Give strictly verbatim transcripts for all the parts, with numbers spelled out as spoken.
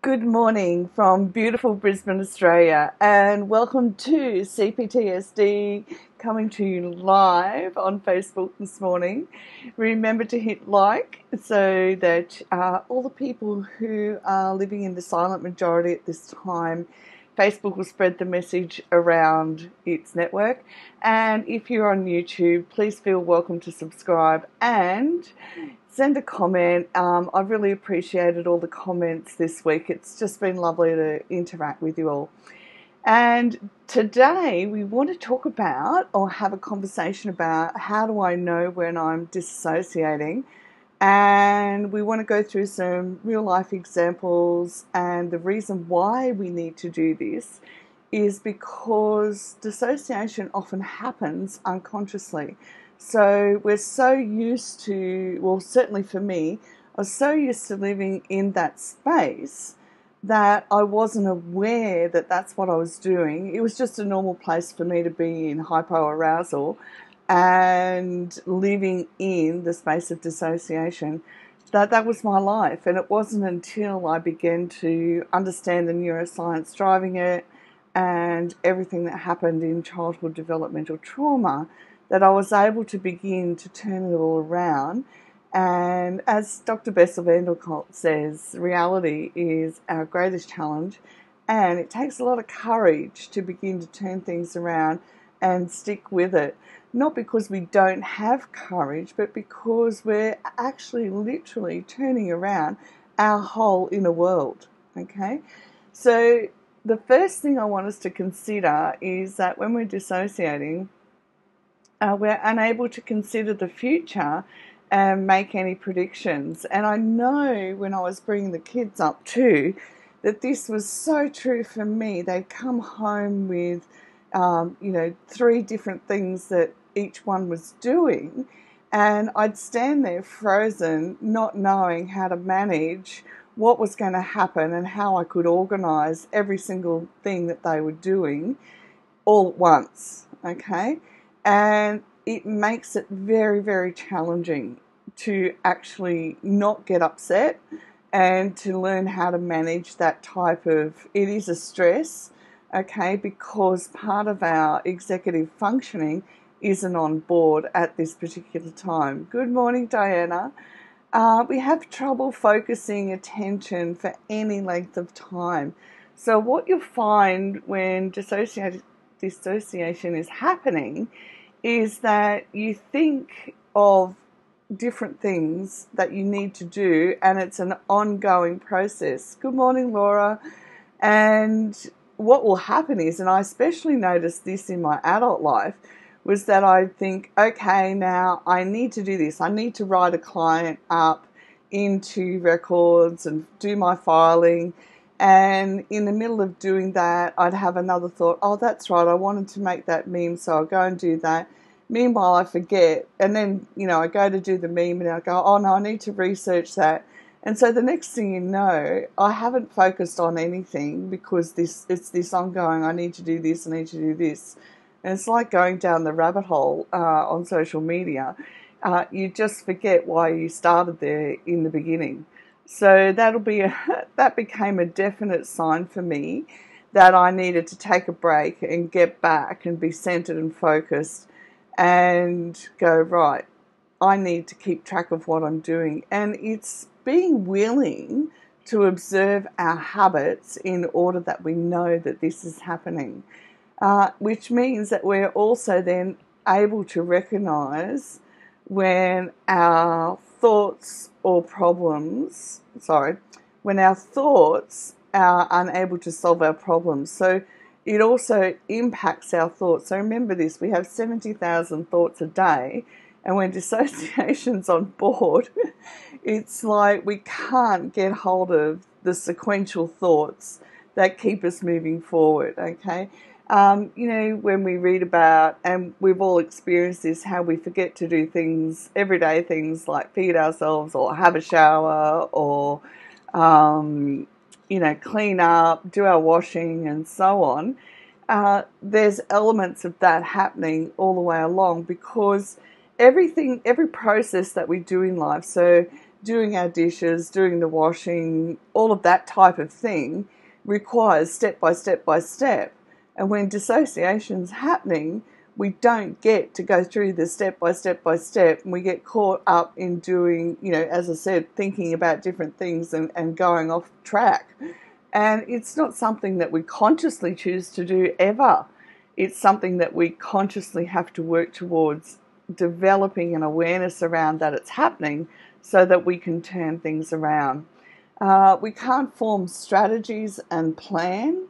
Good morning from beautiful Brisbane, Australia, and welcome to C P T S D, coming to you live on Facebook this morning. Remember to hit like so that uh, all the people who are living in the silent majority at this time, Facebook will spread the message around its network. And if you're on YouTube, please feel welcome to subscribe and send a comment. Um, I've really appreciated all the comments this week. It's just been lovely to interact with you all. And today we want to talk about or have a conversation about how do I know when I'm dissociating. And we want to go through some real life examples, and the reason why we need to do this is because dissociation often happens unconsciously. So we're so used to, well, certainly for me, I was so used to living in that space that I wasn't aware that that's what I was doing. It was just a normal place for me to be in hypoarousal and living in the space of dissociation. That that was my life, and it wasn't until I began to understand the neuroscience driving it and everything that happened in childhood developmental trauma that I was able to begin to turn it all around. And as Doctor Bessel van der Kolk says, reality is our greatest challenge, and it takes a lot of courage to begin to turn things around and stick with it. Not because we don't have courage, but because we're actually literally turning around our whole inner world, okay? So the first thing I want us to consider is that when we're dissociating, Uh, we're unable to consider the future and make any predictions. And I know when I was bringing the kids up too, that this was so true for me. They'd come home with, um, you know, three different things that each one was doing, and I'd stand there frozen, not knowing how to manage what was going to happen and how I could organise every single thing that they were doing all at once, okay? And it makes it very, very challenging to actually not get upset and to learn how to manage that type of, it is a stress, okay, because part of our executive functioning isn't on board at this particular time. Good morning, Diana. Uh, we have trouble focusing attention for any length of time. So what you'll find when dissociated dissociation is happening is that you think of different things that you need to do, and it's an ongoing process. Good morning, Laura. And what will happen is, and I especially noticed this in my adult life, was that I think, okay, now I need to do this. I need to write a client up into records and do my filing. And in the middle of doing that, I'd have another thought, oh, that's right, I wanted to make that meme, so I'll go and do that. Meanwhile, I forget. And then, you know, I go to do the meme and I go, oh, no, I need to research that. And so the next thing you know, I haven't focused on anything because this it's this ongoing, I need to do this, I need to do this. And it's like going down the rabbit hole uh, on social media. Uh, you just forget why you started there in the beginning. So that'll be a, that became a definite sign for me that I needed to take a break and get back and be centered and focused and go, right, I need to keep track of what I'm doing. And it's being willing to observe our habits in order that we know that this is happening, uh, which means that we're also then able to recognize when our thoughts or problems, sorry, when our thoughts are unable to solve our problems. So it also impacts our thoughts. So remember this, we have seventy thousand thoughts a day, and when dissociation's on board, it's like we can't get hold of the sequential thoughts that keep us moving forward, okay? Um, you know, when we read about, and we've all experienced this, how we forget to do things, everyday things like feed ourselves or have a shower or, um, you know, clean up, do our washing and so on. Uh, there's elements of that happening all the way along because everything, every process that we do in life, so doing our dishes, doing the washing, all of that type of thing requires step by step by step. And when dissociation's happening, we don't get to go through the step by step by step, and we get caught up in doing, you know, as I said, thinking about different things and, and going off track. And it's not something that we consciously choose to do ever. It's something that we consciously have to work towards developing an awareness around that it's happening so that we can turn things around. Uh, we can't form strategies and plan,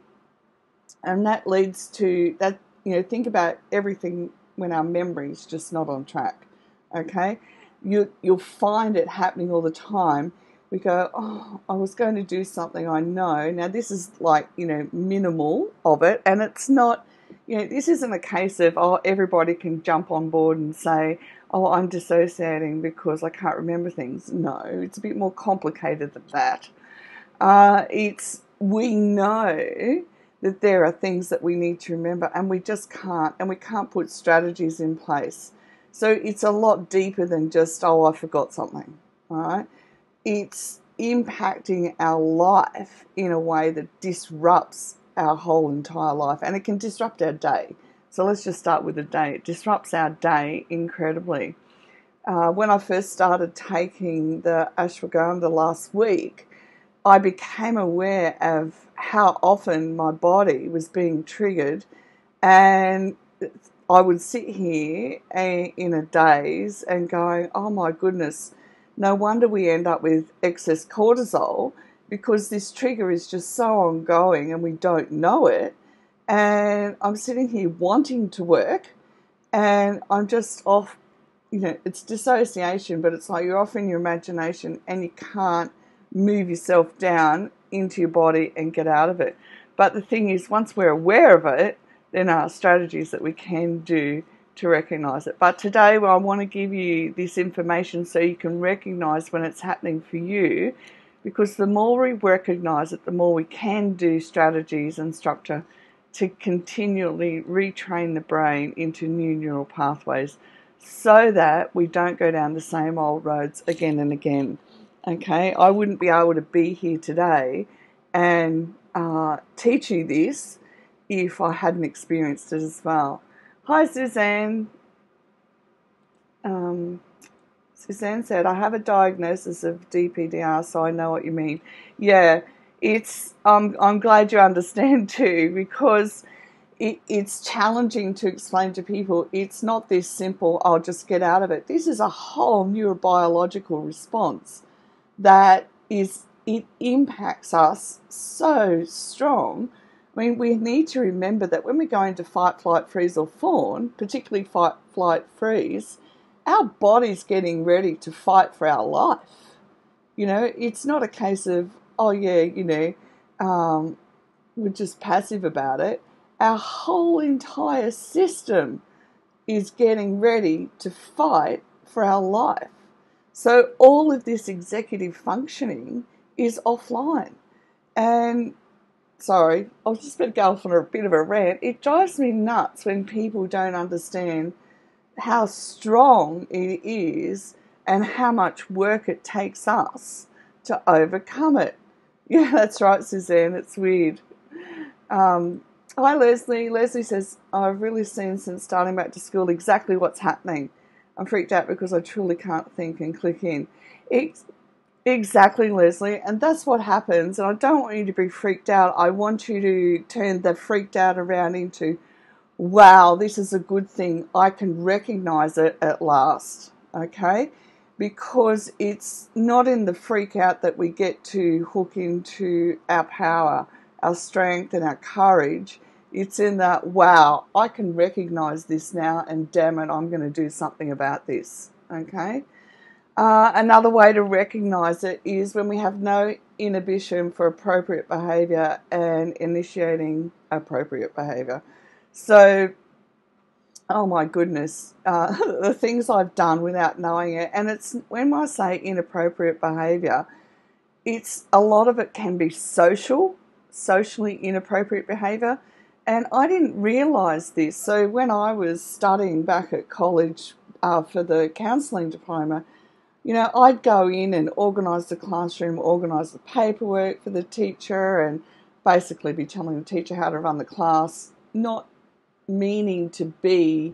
and that leads to that. You know, think about everything when our memory's just not on track. Okay, you you'll find it happening all the time. We go, oh, I was going to do something. I know now. This is like, you know, minimal of it, and it's not. You know, this isn't a case of, oh, everybody can jump on board and say, oh, I'm dissociating because I can't remember things. No, it's a bit more complicated than that. Uh, it's, we know that there are things that we need to remember, and we just can't, and we can't put strategies in place. So it's a lot deeper than just, oh, I forgot something, all right? It's impacting our life in a way that disrupts our whole entire life, and it can disrupt our day. So let's just start with the day. It disrupts our day incredibly. Uh, when I first started taking the ashwagandha last week, I became aware of how often my body was being triggered, and I would sit here in a daze and going, oh my goodness, no wonder we end up with excess cortisol, because this trigger is just so ongoing and we don't know it. And I'm sitting here wanting to work, and I'm just off, you know, it's dissociation, but it's like you're off in your imagination and you can't move yourself down into your body and get out of it. But the thing is, once we're aware of it, then there are strategies that we can do to recognize it. But today, well, I want to give you this information so you can recognize when it's happening for you, because the more we recognize it, the more we can do strategies and structure to continually retrain the brain into new neural pathways so that we don't go down the same old roads again and again. Okay, I wouldn't be able to be here today and uh, teach you this if I hadn't experienced it as well. Hi, Suzanne. Um, Suzanne said, I have a diagnosis of D P D R, so I know what you mean. Yeah, it's. Um, I'm glad you understand too, because it, it's challenging to explain to people. It's not this simple, I'll just get out of it. This is a whole neurobiological response that is, it impacts us so strong. I mean, we need to remember that when we go into fight, flight, freeze or fawn, particularly fight, flight, freeze, our body's getting ready to fight for our life. You know, it's not a case of, oh yeah, you know, um, we're just passive about it. Our whole entire system is getting ready to fight for our life. So all of this executive functioning is offline. And sorry, I was just going to go off on a bit of a rant. It drives me nuts when people don't understand how strong it is and how much work it takes us to overcome it. Yeah, that's right, Suzanne. It's weird. Um, hi, Leslie. Leslie says, I've really seen since starting back to school exactly what's happening. I'm freaked out because I truly can't think and click in. It's Exactly, Leslie, and that's what happens. And I don't want you to be freaked out. I want you to turn the freaked out around into, wow, this is a good thing. I can recognize it at last, okay? Because it's not in the freak out that we get to hook into our power, our strength and our courage. It's in that, wow, I can recognize this now, and damn it, I'm going to do something about this, okay? Uh, another way to recognize it is when we have no inhibition for appropriate behavior and initiating appropriate behavior. So, oh my goodness, uh, the things I've done without knowing it. And it's when I say inappropriate behavior, it's a lot of it can be social, socially inappropriate behavior. And I didn't realize this. So when I was studying back at college uh, for the counselling diploma, You know, I'd go in and organise the classroom, organise the paperwork for the teacher, and basically be telling the teacher how to run the class, not meaning to be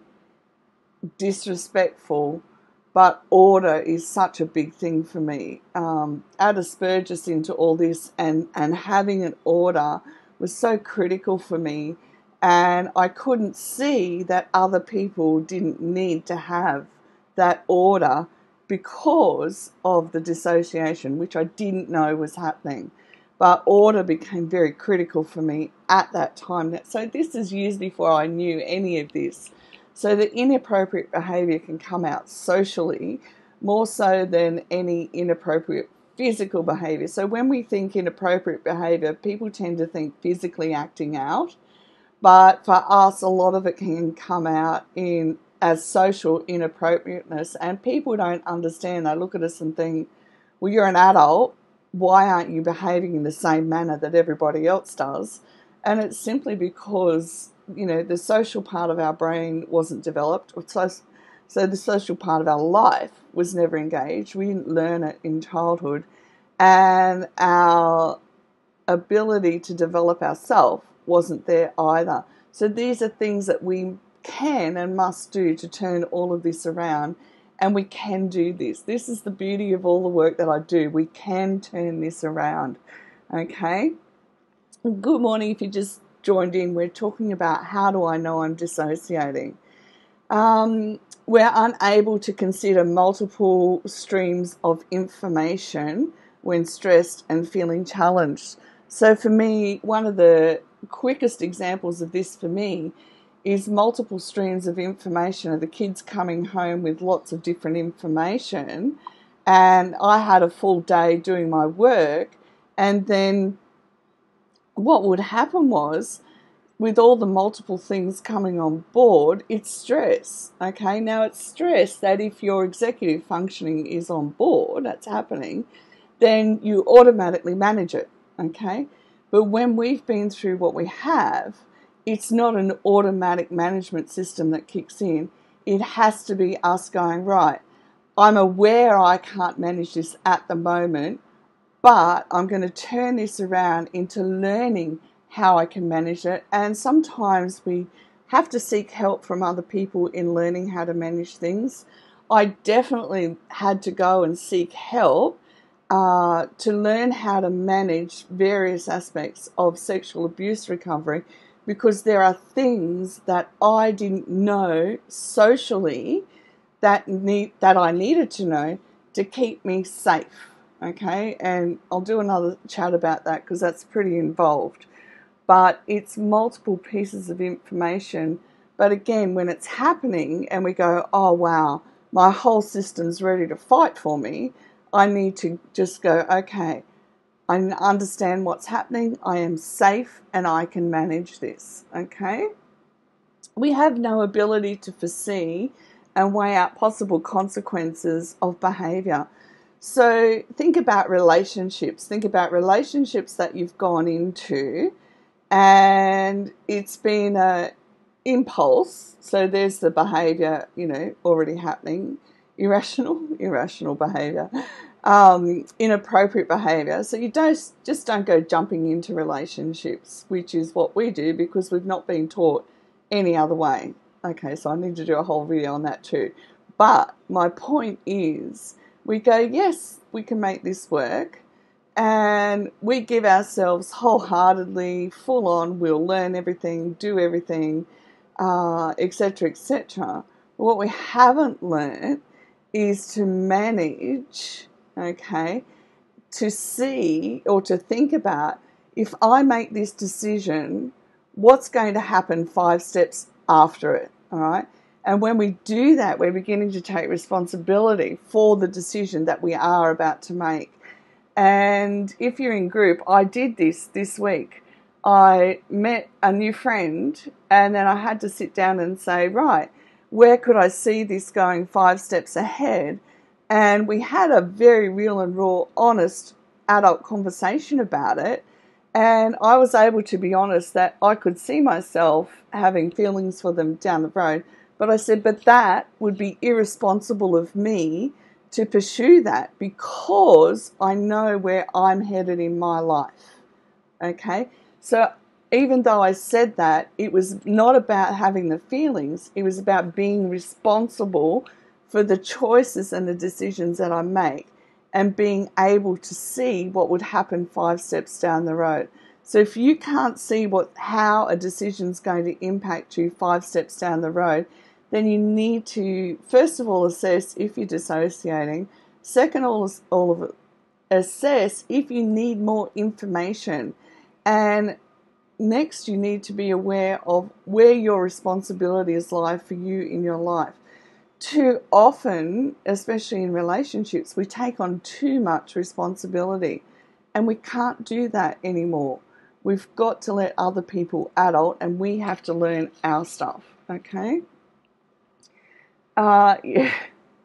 disrespectful, but order is such a big thing for me. Um, add aspergus into all this, and, and having an order was so critical for me, and I couldn't see that other people didn't need to have that order because of the dissociation, which I didn't know was happening. But order became very critical for me at that time. So this is years before I knew any of this. So the inappropriate behaviour can come out socially more so than any inappropriate physical behaviour. So when we think inappropriate behaviour, people tend to think physically acting out. But for us, a lot of it can come out in as social inappropriateness, and people don't understand. They look at us and think, well, you're an adult, why aren't you behaving in the same manner that everybody else does? And it's simply because, you know, the social part of our brain wasn't developed, so, so the social part of our life was never engaged. We didn't learn it in childhood, and our ability to develop ourselves wasn't there either. So these are things that we can and must do to turn all of this around, and we can do this. This is the beauty of all the work that I do. We can turn this around, okay? Good morning if you just joined in. We're talking about how do I know I'm dissociating. Um, we're unable to consider multiple streams of information when stressed and feeling challenged. So for me, one of the quickest examples of this for me is multiple streams of information of the kids coming home with lots of different information, and I had a full day doing my work, and then what would happen was, with all the multiple things coming on board, it's stress, okay? Now it's stress that if your executive functioning is on board, that's happening, then you automatically manage it, okay? But when we've been through what we have, it's not an automatic management system that kicks in. It has to be us going, right, I'm aware I can't manage this at the moment, but I'm going to turn this around into learning how I can manage it. And sometimes we have to seek help from other people in learning how to manage things. I definitely had to go and seek help uh, to learn how to manage various aspects of sexual abuse recovery, because there are things that I didn't know socially that need that I needed to know to keep me safe, okay? And I'll do another chat about that because that's pretty involved. But it's multiple pieces of information. But again, when it's happening and we go, oh, wow, my whole system's ready to fight for me, I need to just go, okay, I understand what's happening, I am safe, and I can manage this, okay? We have no ability to foresee and weigh out possible consequences of behaviour. So think about relationships. Think about relationships that you've gone into and it's been a impulse. So there's the behaviour, you know, already happening. Irrational, irrational behaviour. Um, inappropriate behaviour. So you don't just don't go jumping into relationships, which is what we do because we've not been taught any other way. Okay, so I need to do a whole video on that too. But my point is, we go, yes, we can make this work, and we give ourselves wholeheartedly, full on, we'll learn everything, do everything, uh, et cetera, et cetera. What we haven't learned is to manage, okay, to see or to think about, if I make this decision, what's going to happen five steps after it, all right? And when we do that, we're beginning to take responsibility for the decision that we are about to make. And if you're in group, I did this this week. I met a new friend and then I had to sit down and say, right, where could I see this going five steps ahead? And we had a very real and raw, honest adult conversation about it. And I was able to be honest that I could see myself having feelings for them down the road. But I said, but that would be irresponsible of me to pursue that because I know where I'm headed in my life. Okay? So even though I said that, it was not about having the feelings. It was about being responsible for the choices and the decisions that I make and being able to see what would happen five steps down the road. So if you can't see what how a decision is going to impact you five steps down the road, then you need to, first of all, assess if you're dissociating. Second, all, all of it, assess if you need more information. And next, you need to be aware of where your responsibilities lie for you in your life. Too often, especially in relationships, we take on too much responsibility, and we can't do that anymore. We've got to let other people adult, and we have to learn our stuff, okay? Uh, yeah.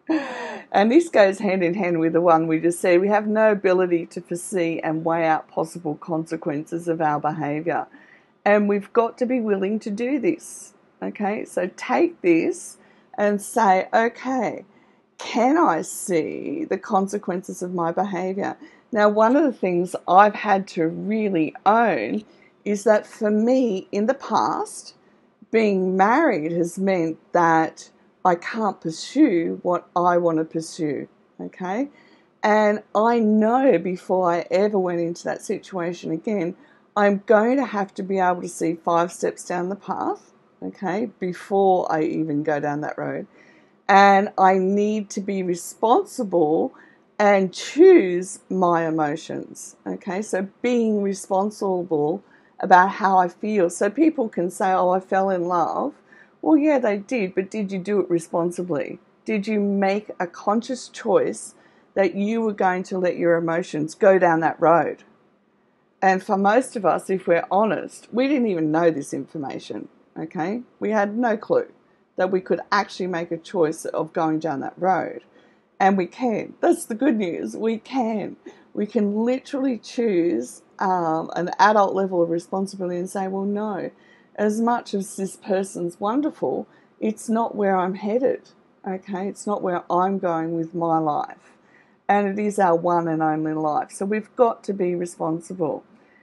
And this goes hand in hand with the one we just said. We have no ability to foresee and weigh out possible consequences of our behaviour. And we've got to be willing to do this, okay? So take this and say, okay, can I see the consequences of my behaviour? Now, one of the things I've had to really own is that for me, in the past, being married has meant that I can't pursue what I want to pursue, okay? And I know before I ever went into that situation again, I'm going to have to be able to see five steps down the path, okay, before I even go down that road. And I need to be responsible and choose my emotions, okay? So being responsible about how I feel. So people can say, oh, I fell in love. Well, yeah, they did, but did you do it responsibly? Did you make a conscious choice that you were going to let your emotions go down that road? And for most of us, if we're honest, we didn't even know this information, okay? We had no clue that we could actually make a choice of going down that road. And we can. That's the good news. We can. We can literally choose um, an adult level of responsibility and say, well, no, as much as this person's wonderful, it's not where I'm headed, okay? It's not where I'm going with my life. And it is our one and only life. So we've got to be responsible.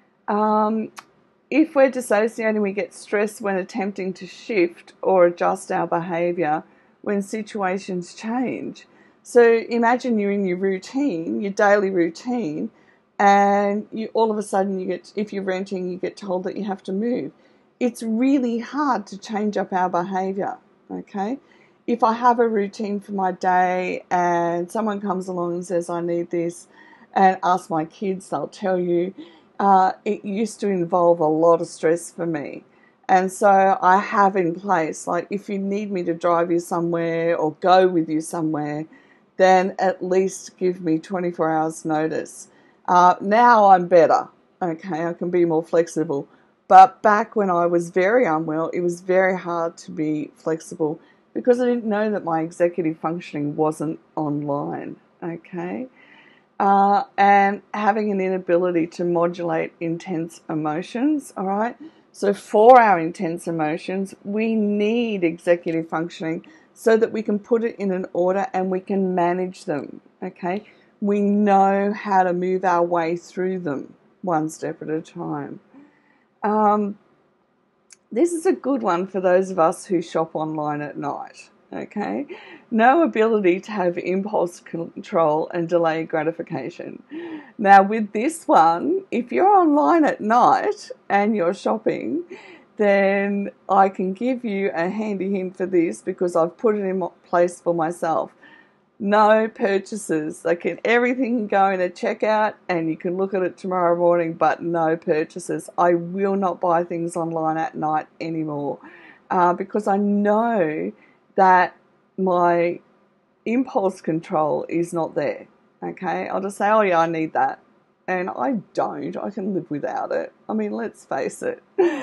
Um, if we're dissociating, we get stressed when attempting to shift or adjust our behaviour when situations change. So imagine you're in your routine, your daily routine, and you all of a sudden you get, if you're renting, you get told that you have to move. It's really hard to change up our behaviour, okay? If I have a routine for my day and someone comes along and says, I need this, and ask my kids, they'll tell you, uh, it used to involve a lot of stress for me. And so I have in place, like if you need me to drive you somewhere or go with you somewhere, then at least give me twenty-four hours notice. Uh, now I'm better, okay? I can be more flexible. But back when I was very unwell, it was very hard to be flexible because I didn't know that my executive functioning wasn't online, okay? Uh, and having an inability to modulate intense emotions, all right? So for our intense emotions, we need executive functioning so that we can put it in an order and we can manage them, okay? We know how to move our way through them one step at a time. Um, this is a good one for those of us who shop online at night, okay? No ability to have impulse control and delay gratification. Now with this one, if you're online at night and you're shopping, then I can give you a handy hint for this because I've put it in place for myself. No purchases. Like everything can go in a checkout and you can look at it tomorrow morning, but no purchases. I will not buy things online at night anymore uh, because I know that my impulse control is not there. Okay, I'll just say, oh yeah, I need that. And I don't. I can live without it. I mean, let's face it.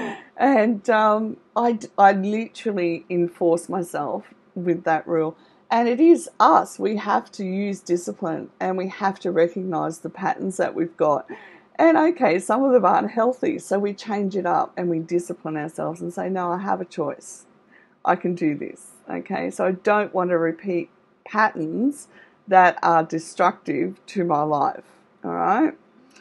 And um, I, I literally enforce myself with that rule. And it is us. We have to use discipline and we have to recognise the patterns that we've got. And okay, some of them aren't healthy, so we change it up and we discipline ourselves and say, no, I have a choice. I can do this. Okay, so I don't want to repeat patterns that are destructive to my life. All right.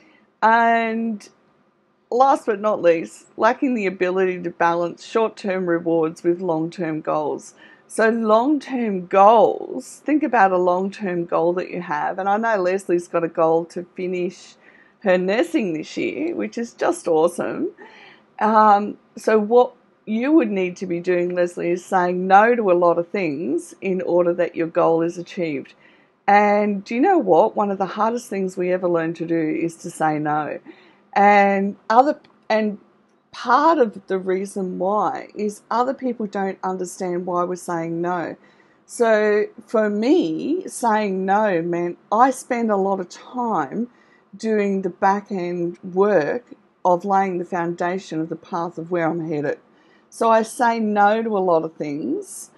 And last but not least, lacking the ability to balance short-term rewards with long-term goals. So long-term goals, think about a long-term goal that you have. And I know Leslie's got a goal to finish her nursing this year, which is just awesome. Um, so what you would need to be doing, Leslie, is saying no to a lot of things in order that your goal is achieved. And do you know what? One of the hardest things we ever learn to do is to say no. And other and part of the reason why is other people don't understand why we're saying no. So for me, saying no meant I spend a lot of time doing the back end work of laying the foundation of the path of where I'm headed. So I say no to a lot of things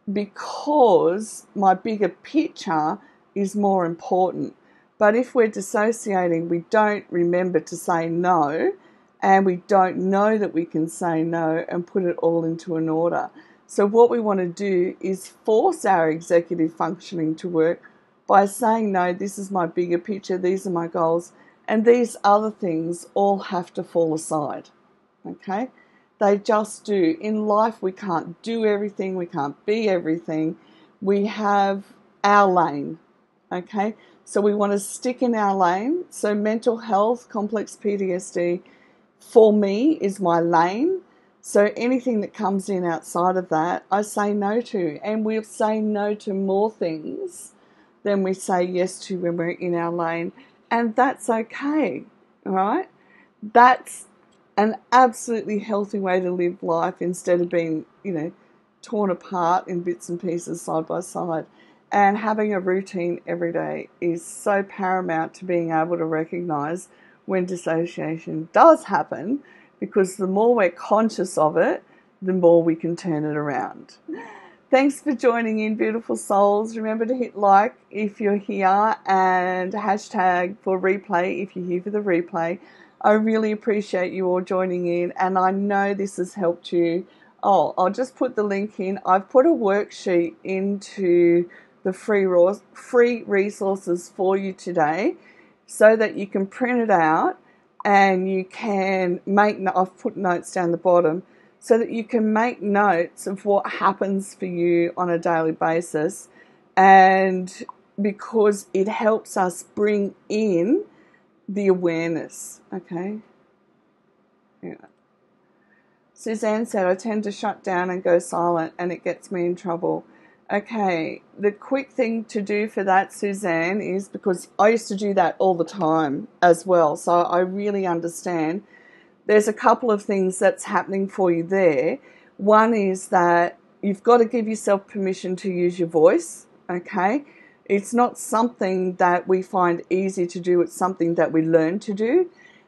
because my bigger picture is more important. But if we're dissociating, we don't remember to say no, and we don't know that we can say no and put it all into an order. So what we want to do is force our executive functioning to work by saying, no, this is my bigger picture, these are my goals, and these other things all have to fall aside, okay? They just do. In life, we can't do everything, we can't be everything. We have our lane, okay? So we want to stick in our lane. So mental health, complex P T S D, for me, is my lane. So anything that comes in outside of that, I say no to. And we'll say no to more things than we say yes to when we're in our lane. And that's okay, all right? That's an absolutely healthy way to live life instead of being, you know, torn apart in bits and pieces side by side. And having a routine every day is so paramount to being able to recognize when dissociation does happen, because the more we're conscious of it, the more we can turn it around. Thanks for joining in, beautiful souls. Remember to hit like if you're here and hashtag for replay if you're here for the replay. I really appreciate you all joining in, and I know this has helped you. Oh, I'll just put the link in. I've put a worksheet into the free free resources for you today, so that you can print it out and you can make, I've put notes down the bottom, so that you can make notes of what happens for you on a daily basis. And because it helps us bring in the awareness, okay? Yeah. Suzanne said, I tend to shut down and go silent and it gets me in trouble. Okay, the quick thing to do for that, Suzanne, is because I used to do that all the time as well, so I really understand. There's a couple of things that's happening for you there. One is that you've got to give yourself permission to use your voice, okay? It's not something that we find easy to do, it's something that we learn to do.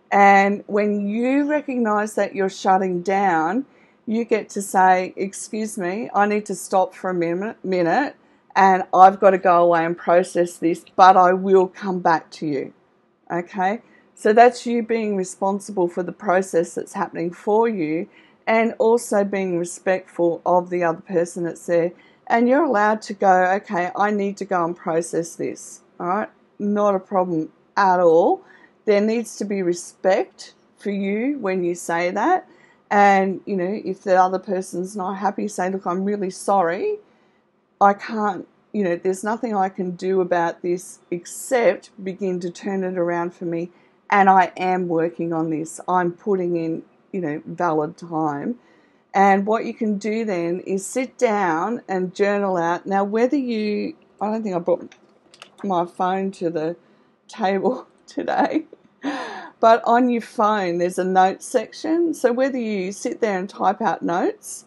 And when you recognize that you're shutting down, you get to say, excuse me, I need to stop for a minute, minute and I've got to go away and process this, but I will come back to you, okay? So that's you being responsible for the process that's happening for you, and also being respectful of the other person that's there. And you're allowed to go, okay, I need to go and process this, all right? Not a problem at all. There needs to be respect for you when you say that. And, you know, if the other person's not happy, say, look, I'm really sorry. I can't, you know, there's nothing I can do about this except begin to turn it around for me. And I am working on this. I'm putting in, you know, valid time. And what you can do then is sit down and journal out. Now, whether you, I don't think I brought my phone to the table today. But on your phone, there's a notes section. So whether you sit there and type out notes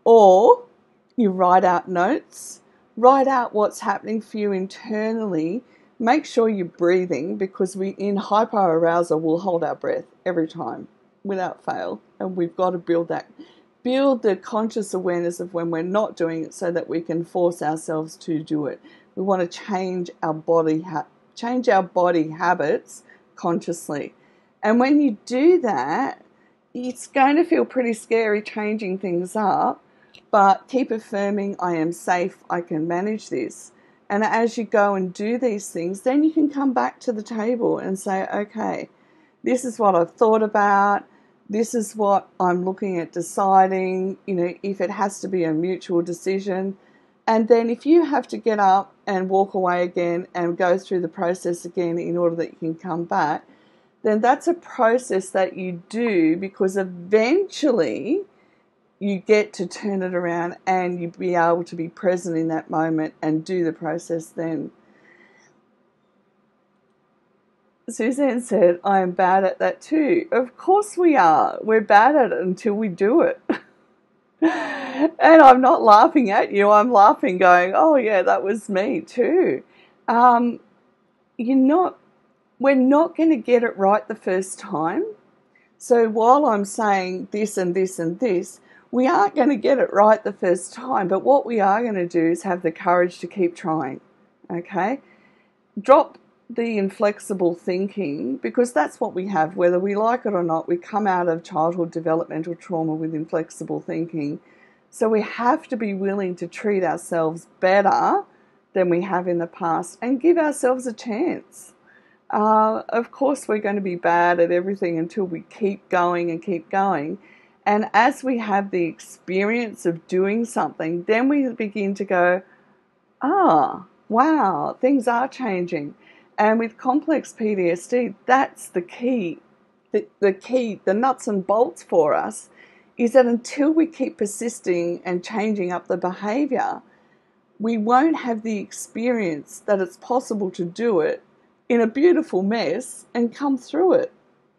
or you write out notes, write out what's happening for you internally. Make sure you're breathing, because we in hyperarousal will hold our breath every time without fail. And we've got to build that, build the conscious awareness of when we're not doing it so that we can force ourselves to do it. We want to change our body, ha- change our body habits consciously. And when you do that, it's going to feel pretty scary changing things up, but keep affirming, I am safe, I can manage this. And as you go and do these things, then you can come back to the table and say, okay, this is what I've thought about. This is what I'm looking at deciding, you know, if it has to be a mutual decision. And then if you have to get up and walk away again and go through the process again in order that you can come back, then that's a process that you do, because eventually you get to turn it around and you be able to be present in that moment and do the process then. Suzanne said, I am bad at that too. Of course we are. We're bad at it until we do it. And I'm not laughing at you. I'm laughing going, oh yeah, that was me too. Um, you're not, we're not going to get it right the first time. So while I'm saying this and this and this, we aren't going to get it right the first time. But what we are going to do is have the courage to keep trying. Okay? Drop the inflexible thinking, because that's what we have, whether we like it or not. We come out of childhood developmental trauma with inflexible thinking. So we have to be willing to treat ourselves better than we have in the past and give ourselves a chance. Uh, of course, we're going to be bad at everything until we keep going and keep going. And as we have the experience of doing something, then we begin to go, ah, wow, things are changing. And with complex P T S D, that's the key. The, the key, the nuts and bolts for us, is that until we keep persisting and changing up the behaviour, we won't have the experience that it's possible to do it in a beautiful mess and come through it.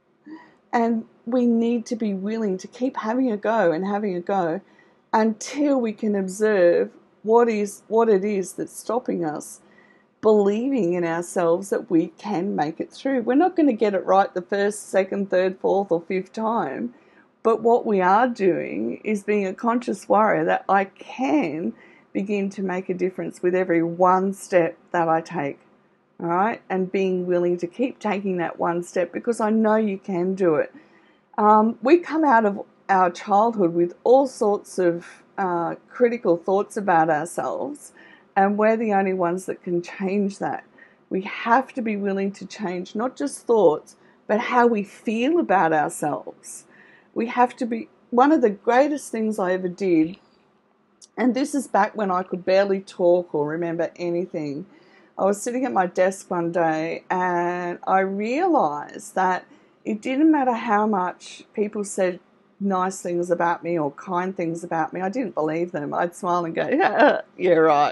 And we need to be willing to keep having a go and having a go until we can observe what is what it is that's stopping us believing in ourselves that we can make it through. We're not going to get it right the first, second, third, fourth or fifth time, but what we are doing is being a conscious warrior that I can begin to make a difference with every one step that I take, all right? And being willing to keep taking that one step, because I know you can do it. Um, we come out of our childhood with all sorts of uh, critical thoughts about ourselves, and we're the only ones that can change that. We have to be willing to change not just thoughts, but how we feel about ourselves. We have to be, one of the greatest things I ever did, and this is back when I could barely talk or remember anything. I was sitting at my desk one day and I realised that it didn't matter how much people said nice things about me or kind things about me. I didn't believe them. I'd smile and go, yeah, yeah, right,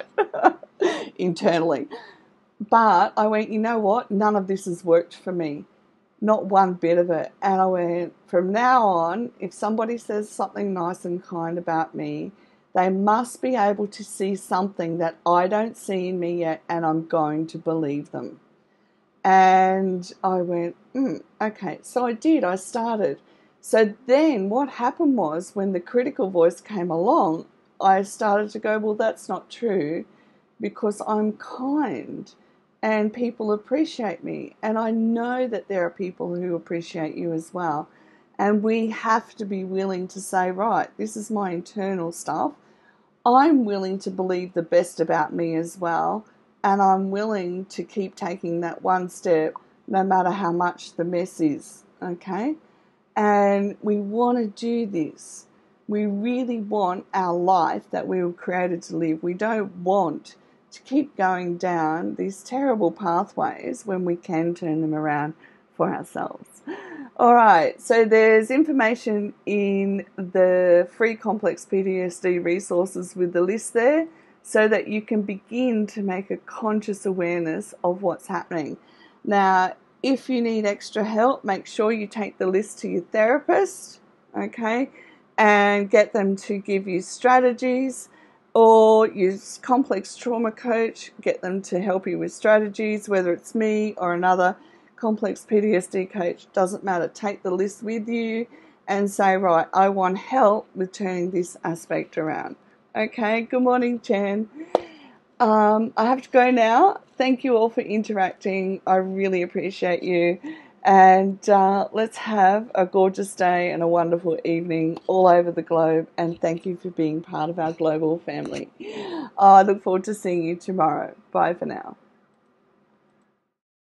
internally. But I went, you know what? None of this has worked for me. Not one bit of it. And I went, from now on, if somebody says something nice and kind about me, they must be able to see something that I don't see in me yet, and I'm going to believe them. And I went, mm, okay. So I did. I started. So then what happened was, when the critical voice came along, I started to go, well, that's not true, because I'm kind and people appreciate me. And I know that there are people who appreciate you as well. And we have to be willing to say, right, this is my internal stuff. I'm willing to believe the best about me as well. And I'm willing to keep taking that one step, no matter how much the mess is, okay? And we want to do this. We really want our life that we were created to live. We don't want to keep going down these terrible pathways when we can turn them around for ourselves. All right, so there's information in the free complex P T S D resources with the list there, so that you can begin to make a conscious awareness of what's happening. Now, if you need extra help, make sure you take the list to your therapist, okay, and get them to give you strategies, or use complex trauma coach, get them to help you with strategies, whether it's me or another complex P T S D coach, doesn't matter. Take the list with you and say, right, I want help with turning this aspect around. Okay, good morning, Chen. Um, I have to go now. Thank you all for interacting. I really appreciate you. And uh, let's have a gorgeous day and a wonderful evening all over the globe. And thank you for being part of our global family. I look forward to seeing you tomorrow. Bye for now.